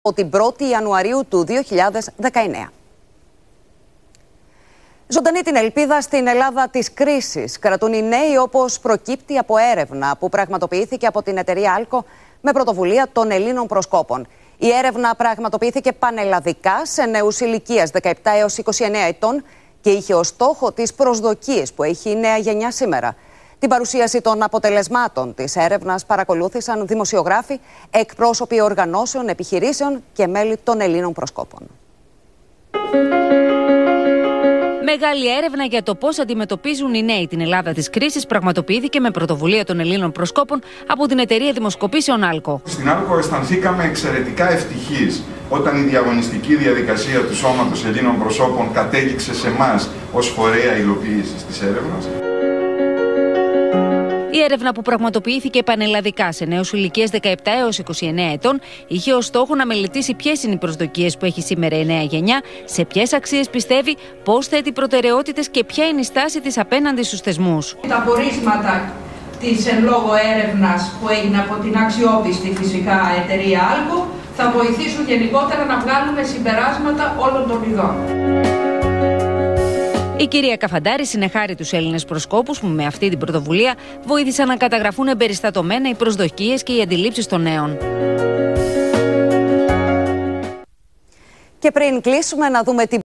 από την 1η Ιανουαρίου του 2019. Ζωντανή την ελπίδα στην Ελλάδα της κρίσης κρατούν οι νέοι, όπως προκύπτει από έρευνα που πραγματοποιήθηκε από την εταιρεία Άλκο με πρωτοβουλία των Ελλήνων προσκόπων. Η έρευνα πραγματοποιήθηκε πανελλαδικά σε νέους ηλικίας 17 έως 29 ετών και είχε ως στόχο τις προσδοκίες που έχει η νέα γενιά σήμερα. Την παρουσίαση των αποτελεσμάτων της έρευνας παρακολούθησαν δημοσιογράφοι, εκπρόσωποι οργανώσεων, επιχειρήσεων και μέλη των Ελλήνων προσκόπων. Μεγάλη έρευνα για το πώς αντιμετωπίζουν οι νέοι την Ελλάδα της κρίσης πραγματοποιήθηκε με πρωτοβουλία των Ελλήνων προσκόπων από την εταιρεία δημοσκοπήσεων Άλκο. Στην Άλκο αισθανθήκαμε εξαιρετικά ευτυχείς όταν η διαγωνιστική διαδικασία του Σώματος Ελλήνων Προσώπων κατέληξε σε εμάς ως φορέα υλοποίησης της έρευνας. Η έρευνα που πραγματοποιήθηκε πανελλαδικά σε νέους ηλικίας 17 έως 29 ετών είχε ως στόχο να μελετήσει ποιες είναι οι προσδοκίες που έχει σήμερα η νέα γενιά, σε ποιες αξίες πιστεύει, πώς θέτει προτεραιότητες και ποια είναι η στάση της απέναντι στους θεσμούς. Τα πορίσματα της εν λόγω έρευνας που έγινε από την αξιόπιστη φυσικά εταιρεία Άλκο θα βοηθήσουν γενικότερα να βγάλουμε συμπεράσματα όλων των ειδών. Η κυρία Καφαντάρη συνεχάρει τους Έλληνες προσκόπους που με αυτή την πρωτοβουλία βοήθησαν να καταγραφούν εμπεριστατωμένα οι προσδοκίες και οι αντιλήψεις των νέων. Και πριν κλείσουμε, να δούμε την